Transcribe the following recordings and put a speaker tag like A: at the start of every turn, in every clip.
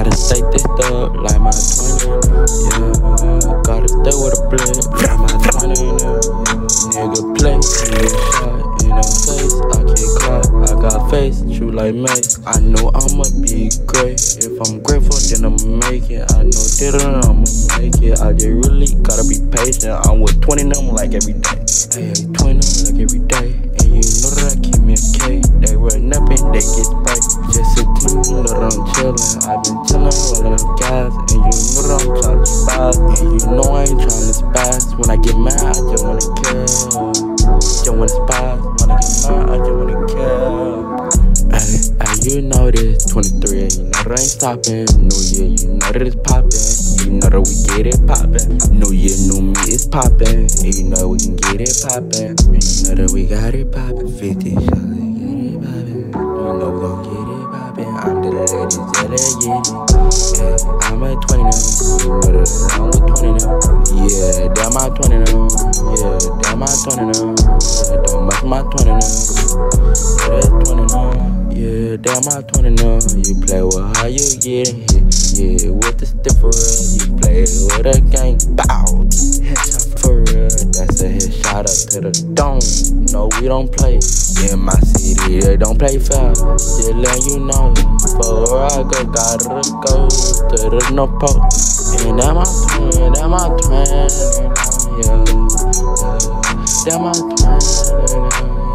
A: Gotta stay this up like my 20. Yeah, gotta stay with a blade like my 20. Nigga play, nigga shot in the face. I can't clock, I got face, shoot like Mace. I know I'ma be great. If I'm grateful, then I'ma make it. I know that I'ma make it. I just really gotta be patient. I'm with 20 of them like every day. Hey, 20 of them like every day. And you know that I keep me a K. They run up and they get sprayed. Just a team, you know that I'm chillin'. I've been chillin' with them guys. And you know that I'm tryna spaz. And you know I ain't tryna spaz. When I get mad, I just wanna kill. Just wanna spaz. When I get mad, I just wanna kill. Ay, you know this, 23, and you know that I ain't stopping. New year, you know that it's poppin'. You know that we get it poppin'. New year, new me, it's poppin'. And you know we can get it poppin'. And you know that we got it poppin'. 50 shots, get it poppin'. You know we gon' get it poppin'. I'm the ladies, yeah, they get it. Yeah, I'm at 20 now. You know that I'm with 20 now. Yeah, damn my 20 now. Yeah, damn my 20 now. Yeah, don't mess my 20 now. Yeah, that's 20 now. Yeah, damn my 20 now. You play with how you get hit. Yeah, with the stiffer. You play with a gang. Bow. Headshot for real. That's a headshot up to the dome. No, we don't play. In my city, they don't play fair. Just let you know. Before I go, gotta go to the no post. And that my twin, that my twin. Yeah, that my twin.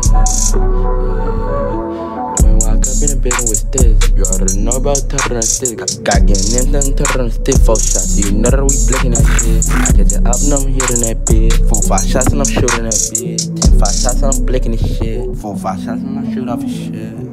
A: In the building with this, you already know about turtle and stick. Got getting in them turtle and stick 4 shots. You know that we blicking that shit. I get it up and I'm hitting that bitch. 4, 5 shots and I'm shooting that bitch. 10, 5 shots and I'm blicking this shit. 4, 5 shots and I'm shooting off his shit.